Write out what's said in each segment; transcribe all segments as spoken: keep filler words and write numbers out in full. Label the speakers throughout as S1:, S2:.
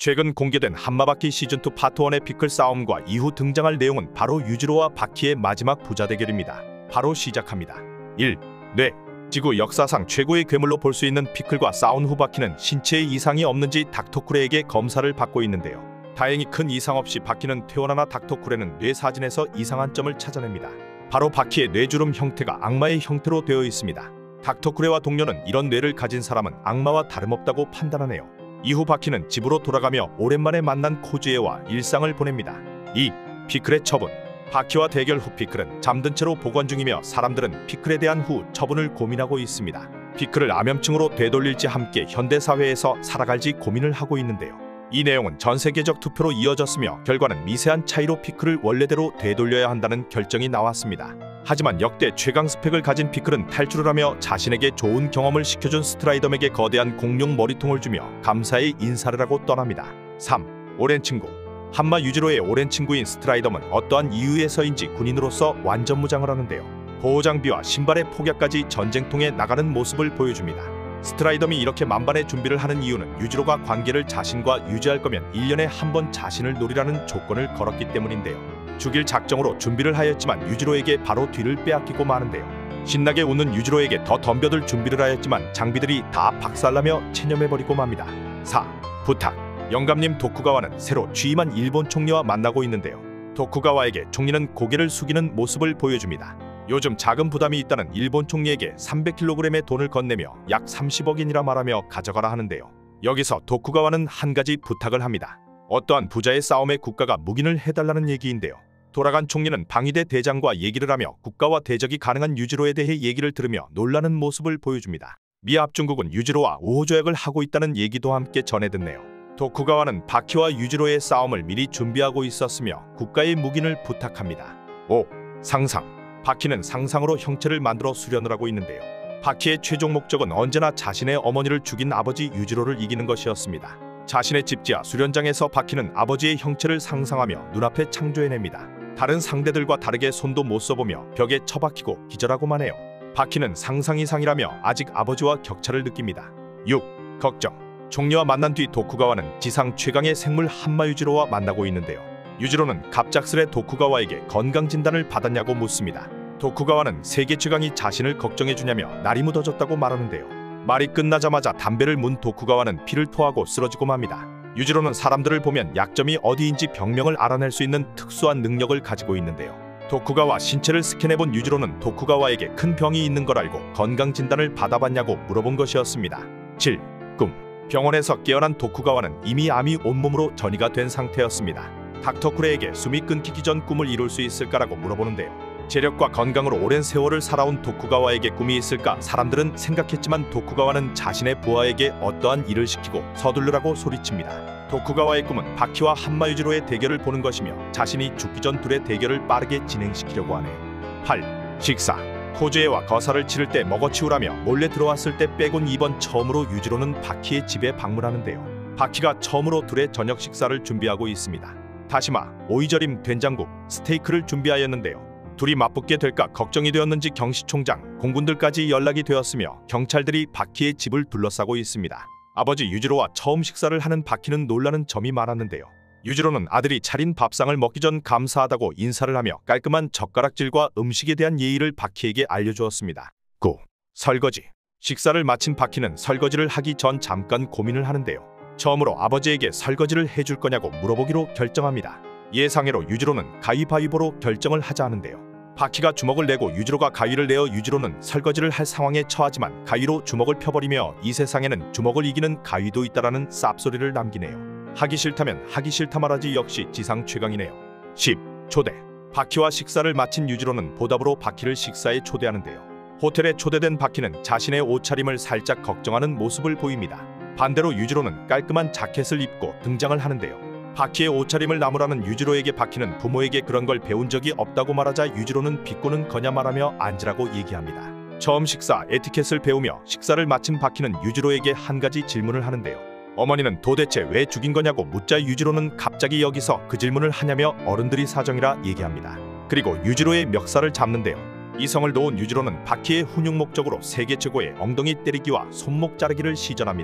S1: 최근 공개된 한마바퀴 시즌투 파트 원의 피클 싸움과 이후 등장할 내용은 바로 유지로와 바퀴의 마지막 부자 대결입니다. 바로 시작합니다. 일. 뇌. 지구 역사상 최고의 괴물로 볼 수 있는 피클과 싸운 후 바퀴는 신체에 이상이 없는지 닥터쿠레에게 검사를 받고 있는데요. 다행히 큰 이상 없이 바퀴는 퇴원하나 닥터쿠레는 뇌 사진에서 이상한 점을 찾아냅니다. 바로 바퀴의 뇌주름 형태가 악마의 형태로 되어 있습니다. 닥터쿠레와 동료는 이런 뇌를 가진 사람은 악마와 다름없다고 판단하네요. 이후 바퀴는 집으로 돌아가며 오랜만에 만난 코즈에와 일상을 보냅니다. 이. 피클의 처분. 바퀴와 대결 후 피클은 잠든 채로 복원 중이며 사람들은 피클에 대한 후 처분을 고민하고 있습니다. 피클을 암염증으로 되돌릴지 함께 현대사회에서 살아갈지 고민을 하고 있는데요. 이 내용은 전세계적 투표로 이어졌으며 결과는 미세한 차이로 피클을 원래대로 되돌려야 한다는 결정이 나왔습니다. 하지만 역대 최강 스펙을 가진 피클은 탈출을 하며 자신에게 좋은 경험을 시켜준 스트라이덤에게 거대한 공룡 머리통을 주며 감사의 인사를 하고 떠납니다. 삼. 오랜 친구. 한마 유지로의 오랜 친구인 스트라이덤은 어떠한 이유에서인지 군인으로서 완전 무장을 하는데요. 보호장비와 신발의 폭약까지 전쟁통에 나가는 모습을 보여줍니다. 스트라이덤이 이렇게 만반의 준비를 하는 이유는 유지로가 관계를 자신과 유지할 거면 일 년에 한 번 자신을 노리라는 조건을 걸었기 때문인데요. 죽일 작정으로 준비를 하였지만 유지로에게 바로 뒤를 빼앗기고 마는데요. 신나게 웃는 유지로에게 더 덤벼들 준비를 하였지만 장비들이 다 박살나며 체념해버리고 맙니다. 사. 부탁. 영감님 도쿠가와는 새로 취임한 일본 총리와 만나고 있는데요. 도쿠가와에게 총리는 고개를 숙이는 모습을 보여줍니다. 요즘 자금 부담이 있다는 일본 총리에게 삼백 킬로그램의 돈을 건네며 약 삼십억 엔이라 말하며 가져가라 하는데요. 여기서 도쿠가와는 한 가지 부탁을 합니다. 어떠한 부자의 싸움에 국가가 묵인을 해달라는 얘기인데요. 돌아간 총리는 방위대 대장과 얘기를 하며 국가와 대적이 가능한 유지로에 대해 얘기를 들으며 놀라는 모습을 보여줍니다. 미 합중국은 유지로와 우호 조약을 하고 있다는 얘기도 함께 전해 듣네요. 도쿠가와는 바퀴와 유지로의 싸움을 미리 준비하고 있었으며 국가의 묵인을 부탁합니다. 오. 상상. 바퀴는 상상으로 형체를 만들어 수련을 하고 있는데요. 바퀴의 최종 목적은 언제나 자신의 어머니를 죽인 아버지 유지로를 이기는 것이었습니다. 자신의 집지하 수련장에서 바퀴는 아버지의 형체를 상상하며 눈앞에 창조해냅니다. 다른 상대들과 다르게 손도 못 써보며 벽에 처박히고 기절하고만 해요. 바퀴는 상상 이상이라며 아직 아버지와 격차를 느낍니다. 육. 걱정. 총리와 만난 뒤 도쿠가와는 지상 최강의 생물 한마 유지로와 만나고 있는데요. 유지로는 갑작스레 도쿠가와에게 건강진단을 받았냐고 묻습니다. 도쿠가와는 세계 최강이 자신을 걱정해주냐며 날이 묻어졌다고 말하는데요. 말이 끝나자마자 담배를 문 도쿠가와는 피를 토하고 쓰러지고 맙니다. 유지로는 사람들을 보면 약점이 어디인지 병명을 알아낼 수 있는 특수한 능력을 가지고 있는데요. 도쿠가와 신체를 스캔해본 유지로는 도쿠가와에게 큰 병이 있는 걸 알고 건강진단을 받아봤냐고 물어본 것이었습니다. 칠. 꿈. 병원에서 깨어난 도쿠가와는 이미 암이 온몸으로 전이가 된 상태였습니다. 닥터쿠레에게 숨이 끊기기 전 꿈을 이룰 수 있을까라고 물어보는데요. 재력과 건강으로 오랜 세월을 살아온 도쿠가와에게 꿈이 있을까 사람들은 생각했지만 도쿠가와는 자신의 부하에게 어떠한 일을 시키고 서둘르라고 소리칩니다. 도쿠가와의 꿈은 바퀴와 한마 유지로의 대결을 보는 것이며 자신이 죽기 전 둘의 대결을 빠르게 진행시키려고 하네요. 팔. 식사. 코즈에와 거사를 치를 때 먹어치우라며 몰래 들어왔을 때 빼곤 이번 처음으로 유지로는 바퀴의 집에 방문하는데요. 바퀴가 처음으로 둘의 저녁 식사를 준비하고 있습니다. 다시마, 오이절임, 된장국, 스테이크를 준비하였는데요. 둘이 맞붙게 될까 걱정이 되었는지 경시총장, 공군들까지 연락이 되었으며 경찰들이 바퀴의 집을 둘러싸고 있습니다. 아버지 유지로와 처음 식사를 하는 바퀴는 놀라는 점이 많았는데요. 유지로는 아들이 차린 밥상을 먹기 전 감사하다고 인사를 하며 깔끔한 젓가락질과 음식에 대한 예의를 바퀴에게 알려주었습니다. 구. 설거지. 식사를 마친 바퀴는 설거지를 하기 전 잠깐 고민을 하는데요. 처음으로 아버지에게 설거지를 해줄 거냐고 물어보기로 결정합니다. 예상외로 유지로는 가위바위보로 결정을 하자 하는데요. 바퀴가 주먹을 내고 유지로가 가위를 내어 유지로는 설거지를 할 상황에 처하지만 가위로 주먹을 펴버리며 이 세상에는 주먹을 이기는 가위도 있다라는 쌉소리를 남기네요. 하기 싫다면 하기 싫다 말하지 역시 지상 최강이네요. 십. 초대. 바퀴와 식사를 마친 유지로는 보답으로 바퀴를 식사에 초대하는데요. 호텔에 초대된 바퀴는 자신의 옷차림을 살짝 걱정하는 모습을 보입니다. 반대로 유지로는 깔끔한 자켓을 입고 등장을 하는데요. 바퀴의 옷차림을 나무라는 유지로에게 바퀴는 부모에게 그런 걸 배운 적이 없다고 말하자 유지로는 비꼬는 거냐 말하며 앉으라고 얘기합니다. 처음 식사 에티켓을 배우며 식사를 마친 바퀴는 유지로에게 한 가지 질문을 하는데요. 어머니는 도대체 왜 죽인 거냐고 묻자 유지로는 갑자기 여기서 그 질문을 하냐며 어른들이 사정이라 얘기합니다. 그리고 유지로의 멱살을 잡는데요. 이성을 놓은 유지로는 바퀴의 훈육 목적으로 세계 최고의 엉덩이 때리기와 손목 자르기를 시전합니다.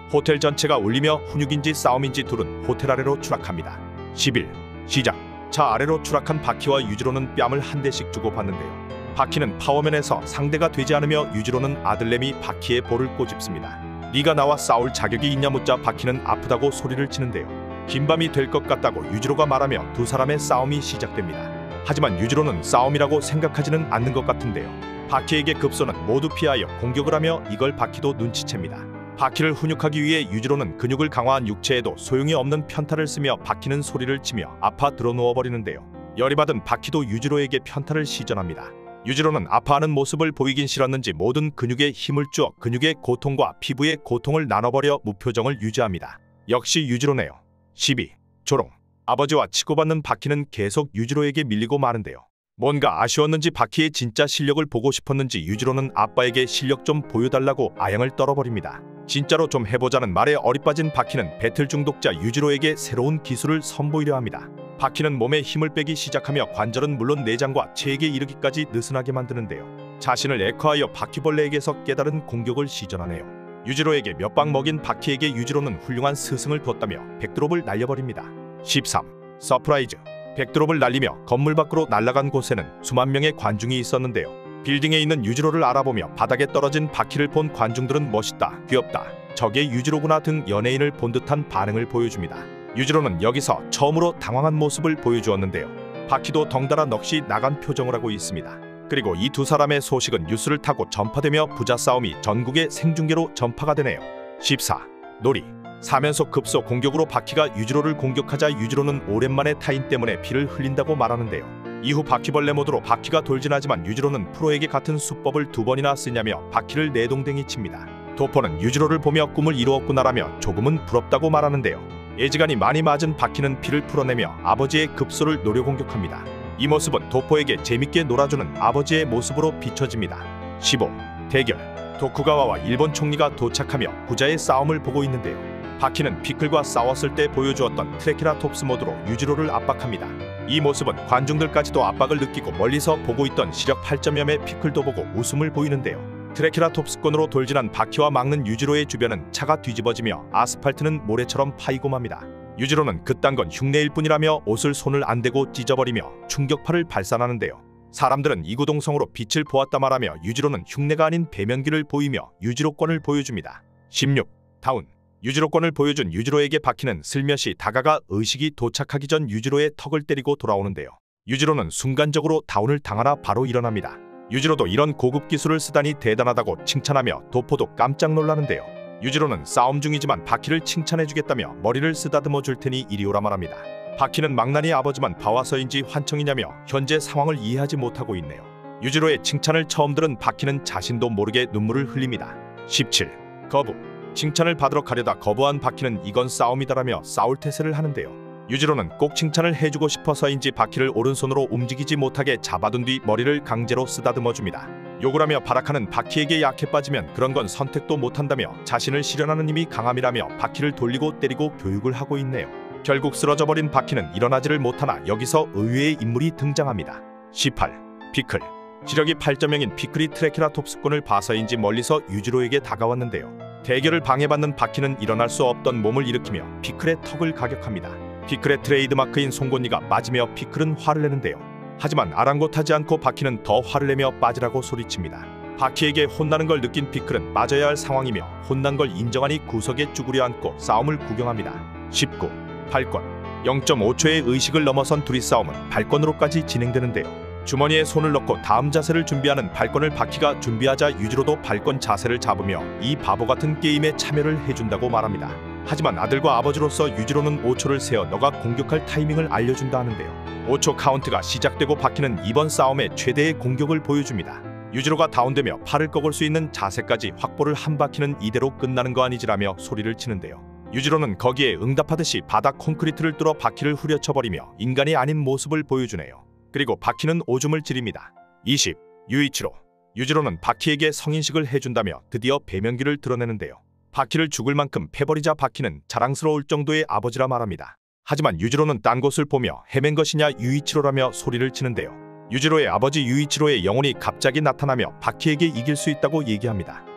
S1: 호텔 전체가 울리며 훈육인지 싸움인지 둘은 호텔 아래로 추락합니다. 십일. 시작. 차 아래로 추락한 바퀴와 유지로는 뺨을 한 대씩 주고받는데요. 바퀴는 파워면에서 상대가 되지 않으며 유지로는 아들내미 바퀴에 볼을 꼬집습니다. 네가 나와 싸울 자격이 있냐 묻자 바퀴는 아프다고 소리를 치는데요. 긴 밤이 될 것 같다고 유지로가 말하며 두 사람의 싸움이 시작됩니다. 하지만 유지로는 싸움이라고 생각하지는 않는 것 같은데요. 바퀴에게 급소는 모두 피하여 공격을 하며 이걸 바퀴도 눈치챕니다. 바퀴를 훈육하기 위해 유지로는 근육을 강화한 육체에도 소용이 없는 편타를 쓰며 바퀴는 소리를 치며 아파 드러누워버리는데요. 열이 받은 바퀴도 유지로에게 편타를 시전합니다. 유지로는 아파하는 모습을 보이긴 싫었는지 모든 근육에 힘을 주어 근육의 고통과 피부의 고통을 나눠버려 무표정을 유지합니다. 역시 유지로네요. 십이. 조롱. 아버지와 치고받는 바퀴는 계속 유지로에게 밀리고 마는데요. 뭔가 아쉬웠는지 바퀴의 진짜 실력을 보고 싶었는지 유지로는 아빠에게 실력 좀 보여달라고 아양을 떨어버립니다. 진짜로 좀 해보자는 말에 어리빠진 바퀴는 배틀 중독자 유지로에게 새로운 기술을 선보이려 합니다. 바퀴는 몸에 힘을 빼기 시작하며 관절은 물론 내장과 체액에 이르기까지 느슨하게 만드는데요. 자신을 애커하여 바퀴벌레에게서 깨달은 공격을 시전하네요. 유지로에게 몇 방 먹인 바퀴에게 유지로는 훌륭한 스승을 뒀다며 백드롭을 날려버립니다. 십삼. 서프라이즈. 백드롭을 날리며 건물 밖으로 날아간 곳에는 수만 명의 관중이 있었는데요. 빌딩에 있는 유지로를 알아보며 바닥에 떨어진 바퀴를 본 관중들은 멋있다, 귀엽다, 저게 유지로구나 등 연예인을 본 듯한 반응을 보여줍니다. 유지로는 여기서 처음으로 당황한 모습을 보여주었는데요. 바퀴도 덩달아 넋이 나간 표정을 하고 있습니다. 그리고 이 두 사람의 소식은 뉴스를 타고 전파되며 부자 싸움이 전국의 생중계로 전파가 되네요. 십사. 놀이. 사면속 급소 공격으로 바퀴가 유지로를 공격하자 유지로는 오랜만에 타인 때문에 피를 흘린다고 말하는데요. 이후 바퀴벌레 모드로 바퀴가 돌진하지만 유지로는 프로에게 같은 수법을 두 번이나 쓰냐며 바퀴를 내동댕이 칩니다. 도포는 유지로를 보며 꿈을 이루었구나라며 조금은 부럽다고 말하는데요. 예지간이 많이 맞은 바퀴는 피를 풀어내며 아버지의 급소를 노려 공격합니다. 이 모습은 도포에게 재밌게 놀아주는 아버지의 모습으로 비춰집니다. 십오. 대결. 도쿠가와와 일본 총리가 도착하며 부자의 싸움을 보고 있는데요. 바퀴는 피클과 싸웠을 때 보여주었던 트레케라톱스 모드로 유지로를 압박합니다. 이 모습은 관중들까지도 압박을 느끼고 멀리서 보고 있던 시력 팔 점염의 피클도 보고 웃음을 보이는데요. 트레케라톱스권으로 돌진한 바퀴와 막는 유지로의 주변은 차가 뒤집어지며 아스팔트는 모래처럼 파이고 맙니다. 유지로는 그딴 건 흉내일 뿐이라며 옷을 손을 안 대고 찢어버리며 충격파를 발산하는데요. 사람들은 이구동성으로 빛을 보았다 말하며 유지로는 흉내가 아닌 배면기를 보이며 유지로권을 보여줍니다. 십육. 다운. 유지로권을 보여준 유지로에게 바퀴는 슬며시 다가가 의식이 도착하기 전 유지로의 턱을 때리고 돌아오는데요. 유지로는 순간적으로 다운을 당하나 바로 일어납니다. 유지로도 이런 고급 기술을 쓰다니 대단하다고 칭찬하며 도포도 깜짝 놀라는데요. 유지로는 싸움 중이지만 바퀴를 칭찬해주겠다며 머리를 쓰다듬어 줄 테니 이리 오라 말합니다. 바퀴는 망나니 아버지만 봐와서인지 환청이냐며 현재 상황을 이해하지 못하고 있네요. 유지로의 칭찬을 처음 들은 바퀴는 자신도 모르게 눈물을 흘립니다. 십칠. 거부. 칭찬을 받으러 가려다 거부한 바퀴는 이건 싸움이다라며 싸울 태세를 하는데요. 유지로는 꼭 칭찬을 해주고 싶어서인지 바퀴를 오른손으로 움직이지 못하게 잡아둔 뒤 머리를 강제로 쓰다듬어줍니다. 욕을 하며 발악하는 바퀴에게 약해 빠지면 그런 건 선택도 못한다며 자신을 실현하는 힘이 강함이라며 바퀴를 돌리고 때리고 교육을 하고 있네요. 결국 쓰러져버린 바퀴는 일어나지를 못하나 여기서 의외의 인물이 등장합니다. 십팔. 피클. 시력이 팔 점영인 피클이 트레케라톱스권을 봐서인지 멀리서 유지로에게 다가왔는데요. 대결을 방해받는 바퀴는 일어날 수 없던 몸을 일으키며 피클의 턱을 가격합니다. 피클의 트레이드마크인 송곳니가 맞으며 피클은 화를 내는데요. 하지만 아랑곳하지 않고 바퀴는 더 화를 내며 빠지라고 소리칩니다. 바퀴에게 혼나는 걸 느낀 피클은 맞아야 할 상황이며 혼난 걸 인정하니 구석에 쭈그려 앉고 싸움을 구경합니다. 십구. 발권. 영 점 오 초의 의식을 넘어선 둘이 싸움은 발권으로까지 진행되는데요. 주머니에 손을 넣고 다음 자세를 준비하는 발권을 바퀴가 준비하자 유지로도 발권 자세를 잡으며 이 바보 같은 게임에 참여를 해준다고 말합니다. 하지만 아들과 아버지로서 유지로는 오 초를 세어 너가 공격할 타이밍을 알려준다 하는데요. 오 초 카운트가 시작되고 바퀴는 이번 싸움의 최대의 공격을 보여줍니다. 유지로가 다운되며 팔을 꺾을 수 있는 자세까지 확보를 한 바퀴는 이대로 끝나는 거 아니지라며 소리를 치는데요. 유지로는 거기에 응답하듯이 바닥 콘크리트를 뚫어 바퀴를 후려쳐버리며 인간이 아닌 모습을 보여주네요. 그리고 바퀴는 오줌을 지립니다. 이십. 유이치로. 유지로는 바퀴에게 성인식을 해준다며 드디어 배면기를 드러내는데요. 바퀴를 죽을 만큼 패버리자 바퀴는 자랑스러울 정도의 아버지라 말합니다. 하지만 유지로는 딴 곳을 보며 헤맨 것이냐 유이치로라며 소리를 치는데요. 유지로의 아버지 유이치로의 영혼이 갑자기 나타나며 바퀴에게 이길 수 있다고 얘기합니다.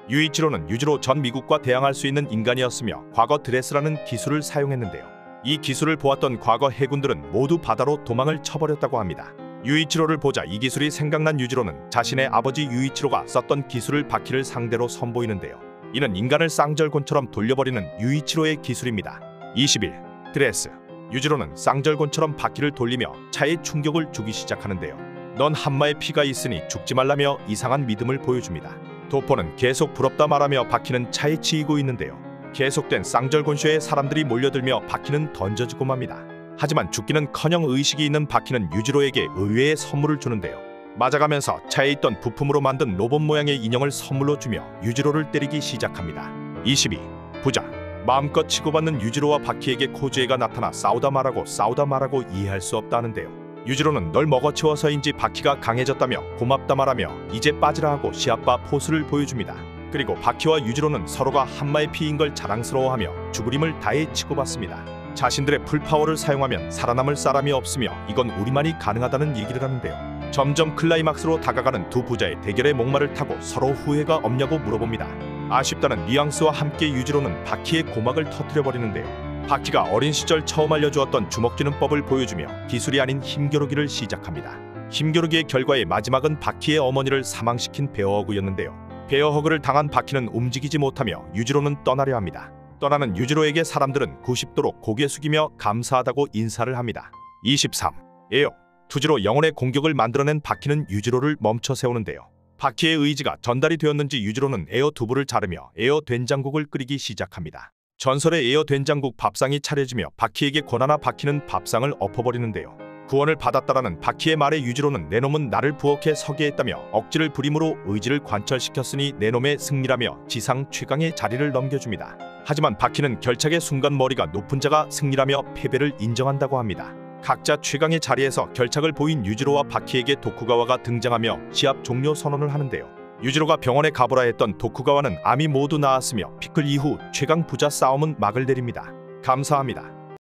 S1: 유이치로는 유지로 전 미국과 대항할 수 있는 인간이었으며 과거 드레스라는 기술을 사용했는데요. 이 기술을 보았던 과거 해군들은 모두 바다로 도망을 쳐버렸다고 합니다. 유이치로를 보자 이 기술이 생각난 유지로는 자신의 아버지 유이치로가 썼던 기술을 바퀴를 상대로 선보이는데요. 이는 인간을 쌍절곤처럼 돌려버리는 유이치로의 기술입니다. 이십일. 드레스. 유지로는 쌍절곤처럼 바퀴를 돌리며 차에 충격을 주기 시작하는데요. 넌 한마의 피가 있으니 죽지 말라며 이상한 믿음을 보여줍니다. 도포는 계속 부럽다 말하며 바퀴는 차에 치이고 있는데요. 계속된 쌍절곤쇼에 사람들이 몰려들며 바퀴는 던져지고 맙니다. 하지만 죽기는커녕 의식이 있는 바퀴는 유지로에게 의외의 선물을 주는데요. 맞아가면서 차에 있던 부품으로 만든 로봇 모양의 인형을 선물로 주며 유지로를 때리기 시작합니다. 이십이. 부자. 마음껏 치고받는 유지로와 바퀴에게 코즈에가 나타나 싸우다 말하고 싸우다 말하고 이해할 수 없다는데요. 유지로는 널 먹어치워서인지 바퀴가 강해졌다며 고맙다 말하며 이제 빠지라 하고 시아빠 포스를 보여줍니다. 그리고 바퀴와 유지로는 서로가 한마의 피인 걸 자랑스러워하며 죽으림을 다해 치고받습니다. 자신들의 풀파워를 사용하면 살아남을 사람이 없으며 이건 우리만이 가능하다는 얘기를 하는데요. 점점 클라이막스로 다가가는 두 부자의 대결의 목마를 타고 서로 후회가 없냐고 물어봅니다. 아쉽다는 뉘앙스와 함께 유지로는 바퀴의 고막을 터뜨려버리는데요. 바퀴가 어린 시절 처음 알려주었던 주먹쥐는 법을 보여주며 기술이 아닌 힘겨루기를 시작합니다. 힘겨루기의 결과의 마지막은 바퀴의 어머니를 사망시킨 베어허그였는데요. 베어허그를 당한 바퀴는 움직이지 못하며 유지로는 떠나려 합니다. 떠나는 유지로에게 사람들은 구십 도로 고개 숙이며 감사하다고 인사를 합니다. 이십삼. 에어. 투지로 영혼의 공격을 만들어낸 바퀴는 유지로를 멈춰 세우는데요. 바퀴의 의지가 전달이 되었는지 유지로는 에어 두부를 자르며 에어 된장국을 끓이기 시작합니다. 전설의 에어 된장국 밥상이 차려지며 바퀴에게 권하나 바퀴는 밥상을 엎어버리는데요. 구원을 받았다라는 바퀴의 말에 유지로는 내 놈은 나를 부엌에 서게 했다며 억지를 부림으로 의지를 관철시켰으니 내 놈의 승리라며 지상 최강의 자리를 넘겨줍니다. 하지만 바퀴는 결착의 순간 머리가 높은 자가 승리라며 패배를 인정한다고 합니다. 각자 최강의 자리에서 결착을 보인 유지로와 바퀴에게 도쿠가와가 등장하며 시합 종료 선언을 하는데요. 유지로가 병원에 가보라 했던 도쿠가와는 암이 모두 나았으며 피클 이후 최강 부자 싸움은 막을 내립니다. 감사합니다.